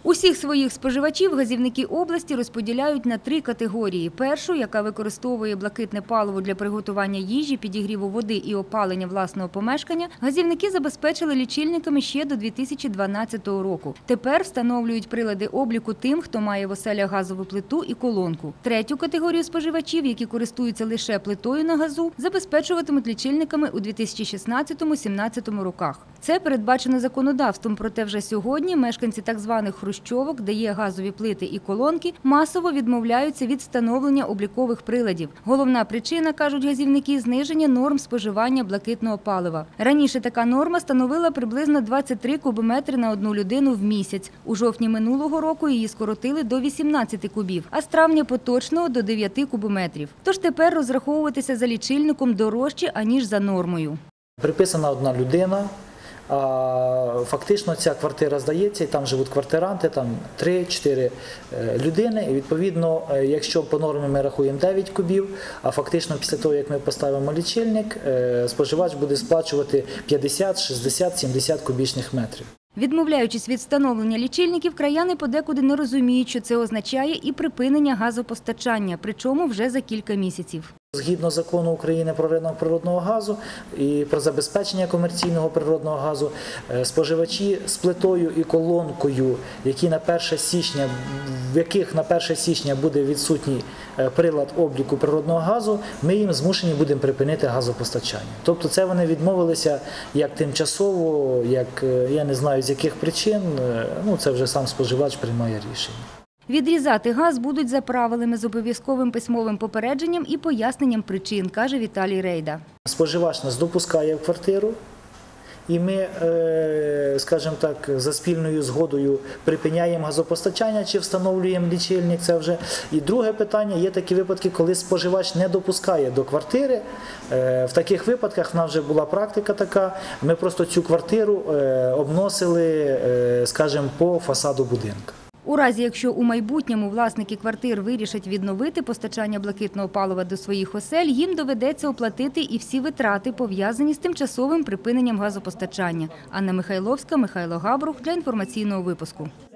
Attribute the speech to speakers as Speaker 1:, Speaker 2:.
Speaker 1: Усіх своїх споживачів газівники області розподіляють на 3 категорії. Першу, яка використовує блакитне паливо для приготування їжі, підігріву води і опалення власного помешкання, газівники забезпечили лічильниками ще до 2012 року. Тепер встановлюють прилади обліку тим, хто має в оселях газову плиту і колонку. Третю категорію споживачів, які користуються лише плитою на газу, забезпечуватимуть лічильниками у 2016-2017 роках. Це передбачено законодавством, проте вже сьогодні мешканці так званих хрущовок, де є газові плити і колонки, масово відмовляються від встановлення облікових приладів. Головна причина, кажуть газівники, зниження норм споживання блакитного палива. Раніше така норма становила приблизно 23 кубометри на одну людину в місяць. У жовтні минулого року її скоротили до 18 кубів, а з травня поточного – до 9 кубометрів. Тож тепер розраховуватися за лічильником дорожче, аніж за нормою.
Speaker 2: Приписана одна людина. Фактично ця квартира здається, і там живуть квартиранти, там 3-4 людини. І відповідно, якщо по нормі ми рахуємо 9 кубів, а фактично після того, як ми поставимо лічильник, споживач буде сплачувати 50, 60, 70 кубічних метрів.
Speaker 1: Відмовляючись від встановлення лічильників, краяни подекуди не розуміють, що це означає і припинення газопостачання, причому вже за кілька місяців.
Speaker 2: Згідно закону України про ринок природного газу і про забезпечення комерційного природного газу, споживачі з плитою і колонкою, в яких на 1 січня буде відсутній прилад обліку природного газу, ми їм змушені будемо припинити газопостачання. Тобто це вони відмовилися як тимчасово, як я не знаю з яких причин, це вже сам споживач приймає рішення.
Speaker 1: Відрізати газ будуть за правилами з обов'язковим письмовим попередженням і поясненням причин, каже Віталій Рейда.
Speaker 2: Споживач нас допускає в квартиру, і ми, скажімо так, за спільною згодою припиняємо газопостачання чи встановлюємо лічильник. Це вже. І друге питання, є такі випадки, коли споживач не допускає до квартири. В таких випадках в нас вже була практика така, ми просто цю квартиру обносили, скажімо, по фасаду будинку.
Speaker 1: У разі, якщо у майбутньому власники квартир вирішать відновити постачання блакитного палива до своїх осель, їм доведеться оплатити і всі витрати, пов'язані з тимчасовим припиненням газопостачання. Анна Михайловська, Михайло Габрух для інформаційного випуску.